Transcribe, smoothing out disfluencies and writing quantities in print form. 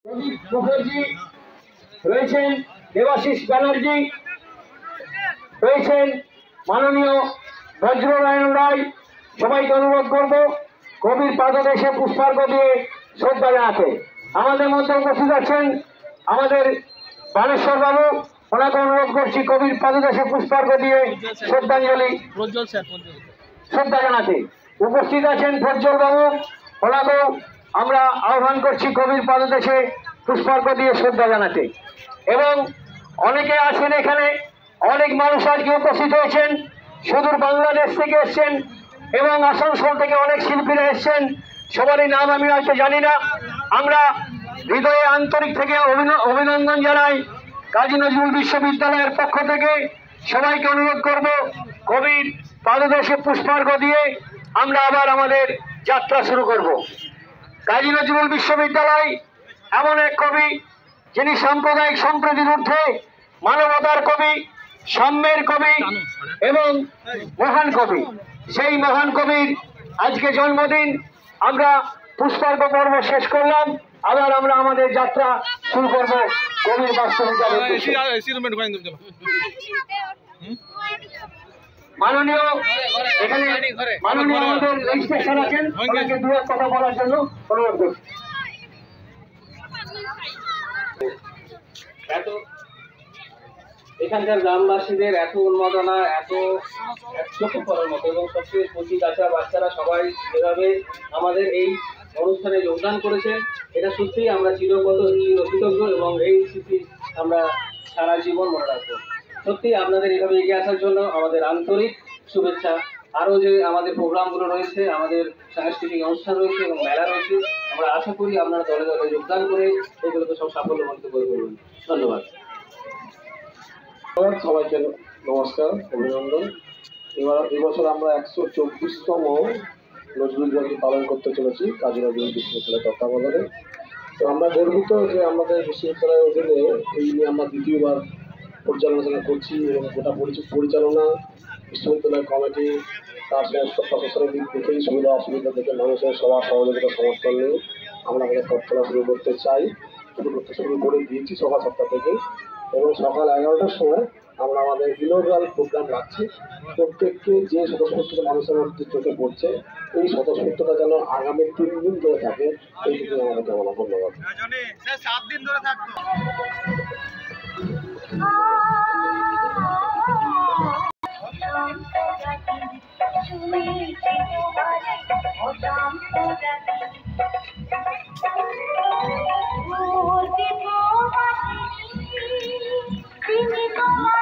প্রদীপ মুখার্জি রয়েছেন, দেবাশিস ব্যানার্জি রয়েছেন, মাননীয় বজ্রনারায়ণ রায়। সবাইকে অনুরোধ করব কবির পাদদেশে পুষ্পার্ঘ্য দিয়ে শ্রদ্ধা জানাতে। আমাদের মধ্যে উপস্থিত আছেন আমাদের বানেশ্বর বাবু, ওনাকে অনুরোধ করছি কবির পাদদেশে পুষ্পার্ঘ্য দিয়ে শ্রদ্ধাঞ্জলি শ্রদ্ধা জানাতে। উপস্থিত আছেন প্রজ্জ্বল বাবু, ওনাকেও আমরা আহ্বান করছি কবির পাদদেশে পুষ্পার্ঘ্য দিয়ে শ্রদ্ধা জানাতে। এবং অনেকে আছেন এখানে, অনেক মানুষ আজকে উপস্থিত হয়েছেন, সুদূর বাংলাদেশ থেকে এসছেন এবং আসানসোল থেকে অনেক শিল্পীরা এসছেন। সবারই নাম আমি হয়তো জানি না। আমরা হৃদয়ে আন্তরিক থেকে অভিনন্দন জানাই। কাজী নজরুল বিশ্ববিদ্যালয়ের পক্ষ থেকে সবাইকে অনুরোধ করব কবির পাদদেশে পুষ্পার্ঘ্য দিয়ে আমরা আবার আমাদের যাত্রা শুরু করব। কাজী নজরুল বিশ্ববিদ্যালয় এমন এক কবি যিনি সাম্প্রদায়িক সম্প্রীতির ঊর্ধ্বে, মানবতার কবি, সাম্যের কবি এবং মহান কবি। সেই মহান কবির আজকে জন্মদিন। আমরা পুষ্পার্ঘ্য পর্ব শেষ করলাম, আবার আমরা আমাদের যাত্রা শুরু করব কবির বাস্তবিকতার উদ্দেশ্যে। মাননীয় এখানে মাননীয় আমাদের রেজিস্ট্রেশন আছেন, ওনাকে দু এক কথা বলার জন্য অনুরোধ করছি। এখানকার গ্রামবাসীদের এত উন্মাদনা, এত চোখে পড়ার মতো, এবং সবচেয়ে কচি কাঁচা বাচ্চারা সবাই যেভাবে আমাদের এই অনুষ্ঠানে যোগদান করেছে, এটা সত্যিই আমরা চিরকৃতজ্ঞ এবং এই স্মৃতি আমরা সারা জীবন মনে রাখবো। সত্যি আপনাদের এইভাবে এগিয়ে আসার জন্য আমাদের আন্তরিক শুভেচ্ছা। আরও যে আমাদের প্রোগ্রামগুলো রয়েছে, আমাদের সাংস্কৃতিক অনুষ্ঠান রয়েছে এবং মেলা রয়েছে, আমরা আশা করি আপনারা দলে দলে যোগদান করে এগুলোকে সব সাফল্যমণ্ডিত করে তুলবেন। ধন্যবাদ। সবাইকে নমস্কার, অভিনন্দন। এবছর আমরা 124তম নজরুল জয়ন্তী পালন করতে চলেছি কাজী নজরুল বিশ্ববিদ্যালয়ের তত্ত্বাবধানে। তো আমরা গর্বিত যে আমাদের বিশ্ববিদ্যালয়ের অধীনে এই নিয়ে আমরা দ্বিতীয়বার পর্যালোচনা করছি এবং গোটা পরিচালনা বিশ্ববিদ্যালয় কমিটি, তার সমস্ত প্রশাসনের দিক থেকেই সুবিধা অসুবিধা থেকে মানুষের সবার সহযোগিতা সমর্থন নিয়ে আমরা আমাদের পথচলা শুরু করতে চাই। শুরু করে দিয়েছি সকাল 7টা থেকে, এবং সকাল 11টার সময় আমরা আমাদের ইনঅগ্রাল প্রোগ্রাম রাখছি। প্রত্যেককে যে স্বতঃস্ফূর্ত মানুষের মধ্যে চোখে পড়ছে, এই স্বতঃস্ফূর্ততা যেন আগামী 3 দিন ধরে থাকে, এইটুকু আমাদের কামনা। ধন্যবাদ। 7 দিন ধরে থাকতো। তুমি